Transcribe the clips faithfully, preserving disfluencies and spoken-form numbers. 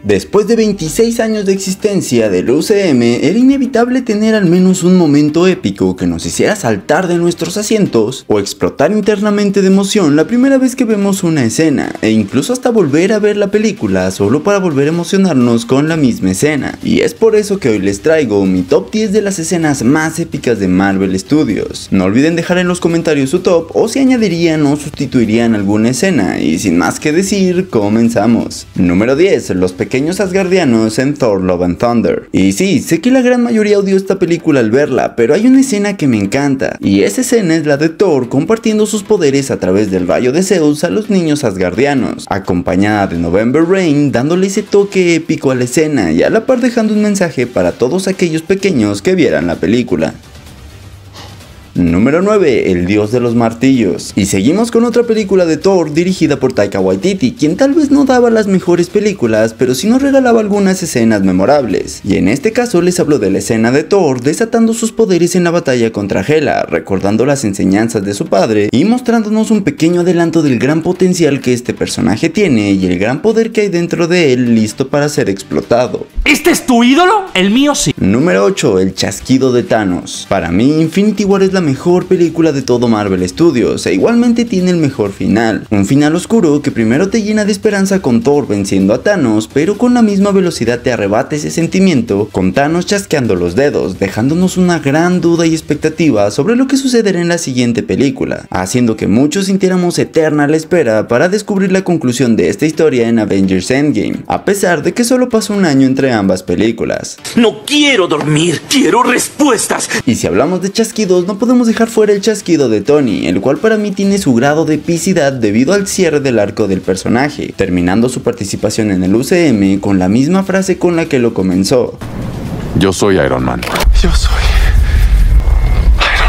Después de veintiséis años de existencia del U C M, era inevitable tener al menos un momento épico que nos hiciera saltar de nuestros asientos o explotar internamente de emoción la primera vez que vemos una escena, e incluso hasta volver a ver la película solo para volver a emocionarnos con la misma escena. Y es por eso que hoy les traigo mi top diez de las escenas más épicas de Marvel Studios. No olviden dejar en los comentarios su top o si añadirían o sustituirían alguna escena, y sin más que decir, comenzamos. Número diez. Los pequeños asgardianos en Thor Love and Thunder. Y sí, sé que la gran mayoría odió esta película al verla, pero hay una escena que me encanta, y esa escena es la de Thor compartiendo sus poderes a través del rayo de Zeus a los niños asgardianos, acompañada de November Rain dándole ese toque épico a la escena y a la par dejando un mensaje para todos aquellos pequeños que vieran la película. Número nueve. El dios de los martillos. Y seguimos con otra película de Thor dirigida por Taika Waititi, quien tal vez no daba las mejores películas, pero sí nos regalaba algunas escenas memorables. Y en este caso les hablo de la escena de Thor desatando sus poderes en la batalla contra Hela, recordando las enseñanzas de su padre y mostrándonos un pequeño adelanto del gran potencial que este personaje tiene y el gran poder que hay dentro de él listo para ser explotado. ¿Este es tu ídolo? El mío sí. Número ocho. El chasquido de Thanos. Para mí, Infinity War es la mejor película de todo Marvel Studios e igualmente tiene el mejor final. Un final oscuro que primero te llena de esperanza con Thor venciendo a Thanos, pero con la misma velocidad te arrebata ese sentimiento con Thanos chasqueando los dedos, dejándonos una gran duda y expectativa sobre lo que sucederá en la siguiente película, haciendo que muchos sintiéramos eterna la espera para descubrir la conclusión de esta historia en Avengers Endgame, a pesar de que solo pasó un año entre ambas películas. No quiero dormir, quiero respuestas. Y si hablamos de chasquidos, no podemos dejar fuera el chasquido de Tony, el cual para mí tiene su grado de epicidad debido al cierre del arco del personaje, terminando su participación en el U C M con la misma frase con la que lo comenzó. Yo soy Iron Man. Yo soy Iron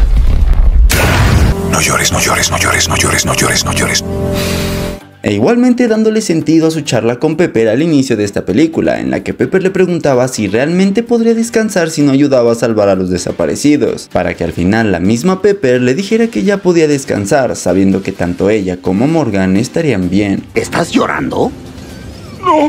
Man. No llores, no llores, no llores, no llores, no llores, no llores. E igualmente dándole sentido a su charla con Pepper al inicio de esta película, en la que Pepper le preguntaba si realmente podría descansar si no ayudaba a salvar a los desaparecidos, para que al final la misma Pepper le dijera que ya podía descansar, sabiendo que tanto ella como Morgan estarían bien. ¿Estás llorando? No.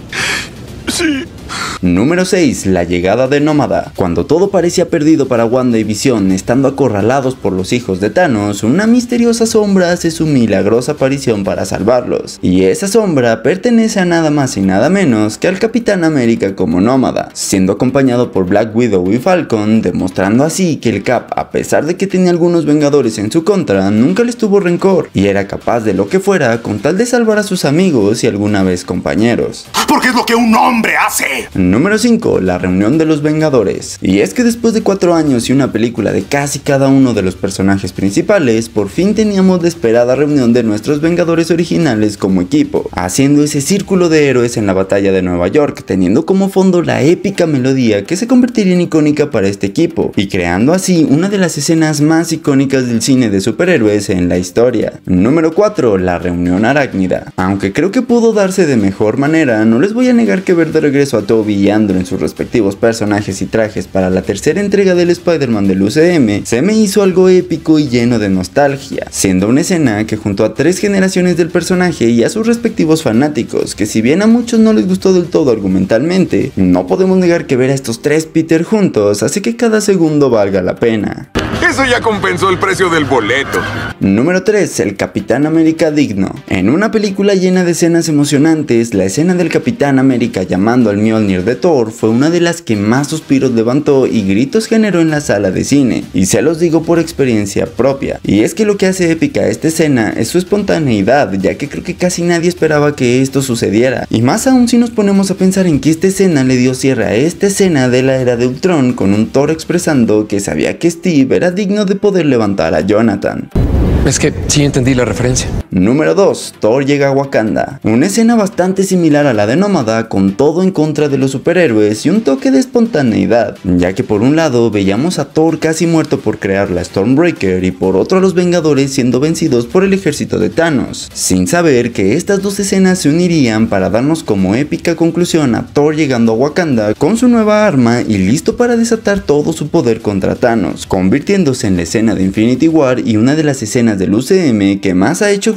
Sí. Número seis. La llegada de Nómada. Cuando todo parecía perdido para Wanda y Visión, estando acorralados por los hijos de Thanos, una misteriosa sombra hace su milagrosa aparición para salvarlos, y esa sombra pertenece a nada más y nada menos que al Capitán América como Nómada, siendo acompañado por Black Widow y Falcon, demostrando así que el Cap, a pesar de que tenía algunos Vengadores en su contra, nunca les tuvo rencor, y era capaz de lo que fuera con tal de salvar a sus amigos y alguna vez compañeros. Porque es lo que un hombre hace. Número cinco. La reunión de los Vengadores. Y es que después de cuatro años y una película de casi cada uno de los personajes principales, por fin teníamos la esperada reunión de nuestros Vengadores originales como equipo, haciendo ese círculo de héroes en la batalla de Nueva York, teniendo como fondo la épica melodía que se convertiría en icónica para este equipo, y creando así una de las escenas más icónicas del cine de superhéroes en la historia. Número cuatro. La reunión arácnida. Aunque creo que pudo darse de mejor manera, no les voy a negar que ver de regreso a Toby y Andrew en sus respectivos personajes y trajes para la tercera entrega del Spider-Man del U C M se me hizo algo épico y lleno de nostalgia, siendo una escena que juntó a tres generaciones del personaje y a sus respectivos fanáticos, que si bien a muchos no les gustó del todo argumentalmente, no podemos negar que ver a estos tres Peter juntos hace que cada segundo valga la pena. Eso ya compensó el precio del boleto. Número tres. El Capitán América digno. En una película llena de escenas emocionantes, la escena del Capitán América llamando al Mjolnir de Thor fue una de las que más suspiros levantó y gritos generó en la sala de cine, y se los digo por experiencia propia. Y es que lo que hace épica esta escena es su espontaneidad, ya que creo que casi nadie esperaba que esto sucediera, y más aún si nos ponemos a pensar en que esta escena le dio cierre a esta escena de la era de Ultron, con un Thor expresando que sabía que Steve era digno de poder levantar a Jonathan. Es que sí entendí la referencia. Número dos. Thor llega a Wakanda. Una escena bastante similar a la de Nómada, con todo en contra de los superhéroes y un toque de espontaneidad, ya que por un lado veíamos a Thor casi muerto por crear la Stormbreaker y por otro a los Vengadores siendo vencidos por el ejército de Thanos, sin saber que estas dos escenas se unirían para darnos como épica conclusión a Thor llegando a Wakanda con su nueva arma y listo para desatar todo su poder contra Thanos, convirtiéndose en la escena de Infinity War y una de las escenas del U C M que más ha hecho gritar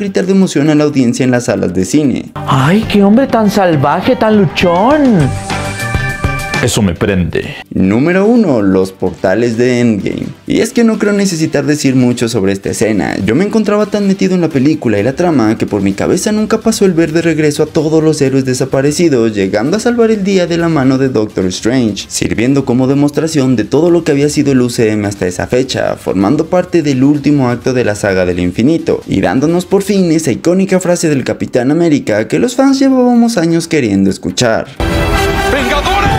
gritar de emoción a la audiencia en las salas de cine. ¡Ay, qué hombre tan salvaje, tan luchón! Eso me prende. Número uno. Los portales de Endgame. Y es que no creo necesitar decir mucho sobre esta escena. Yo me encontraba tan metido en la película y la trama que por mi cabeza nunca pasó el ver de regreso a todos los héroes desaparecidos, llegando a salvar el día de la mano de Doctor Strange, sirviendo como demostración de todo lo que había sido el U C M hasta esa fecha, formando parte del último acto de la saga del infinito, y dándonos por fin esa icónica frase del Capitán América que los fans llevábamos años queriendo escuchar. ¡Vengadores!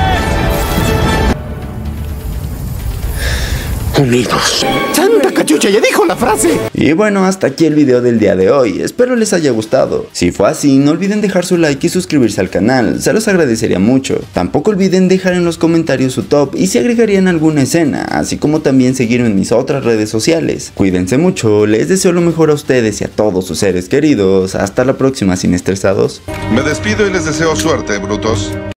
Unidos. ¡Santa cachucha! ¡Ya dijo la frase! Y bueno, hasta aquí el video del día de hoy, espero les haya gustado. Si fue así, no olviden dejar su like y suscribirse al canal, se los agradecería mucho. Tampoco olviden dejar en los comentarios su top y si agregarían alguna escena, así como también seguirme en mis otras redes sociales. Cuídense mucho, les deseo lo mejor a ustedes y a todos sus seres queridos. Hasta la próxima, sin estresados. Me despido y les deseo suerte, brutos.